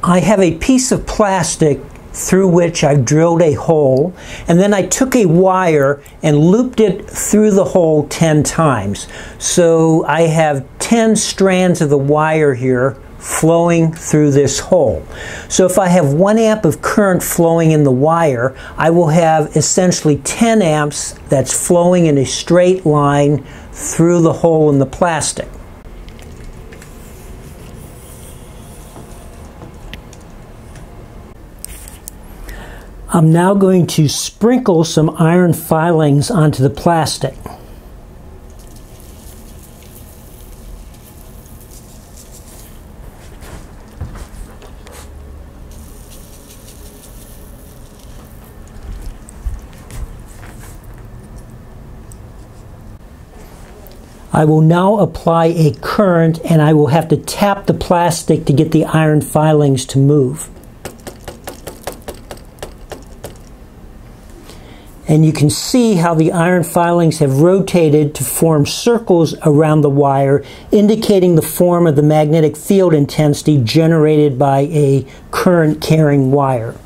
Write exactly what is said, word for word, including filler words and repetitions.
I have a piece of plastic through which I've drilled a hole, and then I took a wire and looped it through the hole ten times. So I have ten strands of the wire here flowing through this hole. So if I have one amp of current flowing in the wire, I will have essentially ten amps that's flowing in a straight line through the hole in the plastic. I'm now going to sprinkle some iron filings onto the plastic. I will now apply a current, and I will have to tap the plastic to get the iron filings to move. And you can see how the iron filings have rotated to form circles around the wire, indicating the form of the magnetic field intensity generated by a current carrying wire.